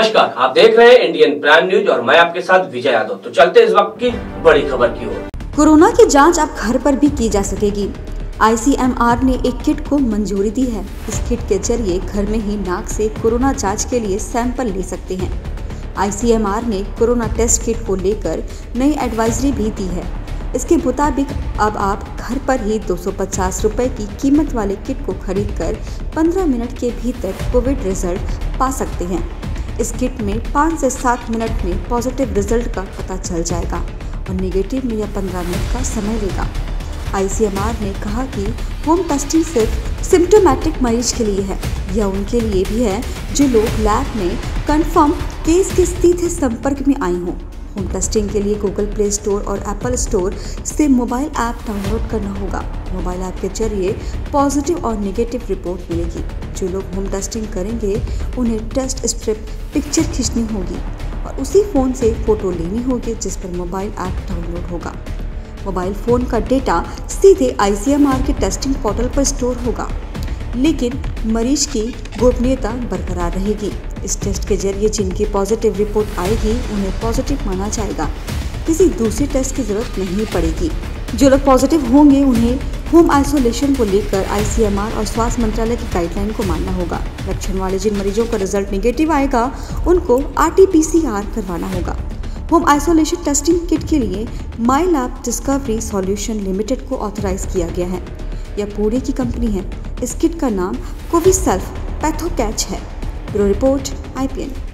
नमस्कार, आप देख रहे हैं इंडियन प्राइम न्यूज और मैं आपके साथ विजय यादव। तो चलते इस वक्त की बड़ी खबर की ओर। कोरोना की जांच अब घर पर भी की जा सकेगी। ICMR ने एक किट को मंजूरी दी है। इस किट के जरिए घर में ही नाक से कोरोना जांच के लिए सैंपल ले सकते हैं। ICMR ने कोरोना टेस्ट किट को लेकर नई एडवाइजरी भी दी है। इसके मुताबिक अब आप घर पर ही 250 रुपए की कीमत वाले किट को खरीदकर 15 मिनट के भीतर कोविड रिजल्ट पा सकते हैं। इस किट में 5 से 7 मिनट में पॉजिटिव रिजल्ट का पता चल जाएगा और नेगेटिव में यह 15 मिनट का समय लेगा। ICMR ने कहा कि होम टेस्टिंग सिर्फ सिम्टोमेटिक मरीज के लिए है। यह उनके लिए भी है जो लोग लैब में कंफर्म केस के सीधे संपर्क में आए हों। होम टेस्टिंग के लिए गूगल प्ले स्टोर और एप्पल स्टोर से मोबाइल ऐप डाउनलोड करना होगा। मोबाइल ऐप के जरिए पॉजिटिव और नेगेटिव रिपोर्ट मिलेगी। जो लोग होम टेस्टिंग करेंगे उन्हें टेस्ट स्ट्रिप पिक्चर खींचनी होगी और उसी फ़ोन से फ़ोटो लेनी होगी जिस पर मोबाइल ऐप डाउनलोड होगा। मोबाइल फ़ोन का डेटा सीधे ICMR के टेस्टिंग पोर्टल पर स्टोर होगा, लेकिन मरीज की गोपनीयता बरकरार रहेगी। इस टेस्ट के जरिए जिनकी पॉजिटिव रिपोर्ट आएगी उन्हें पॉजिटिव माना जाएगा। किसी दूसरे टेस्ट की जरूरत नहीं पड़ेगी। जो लोग पॉजिटिव होंगे उन्हें होम आइसोलेशन को लेकर ICMR और स्वास्थ्य मंत्रालय की गाइडलाइन को मानना होगा। लक्षण वाले जिन मरीजों का रिजल्ट नेगेटिव आएगा उनको RT-PCR करवाना होगा। होम आइसोलेशन टेस्टिंग किट के लिए My Lab Discovery Solution Limited को ऑथराइज किया गया है। यह पुणे की कंपनी है। इस किट का नाम कोविसेल्फ पैथोकैच है। Bureau report IPN।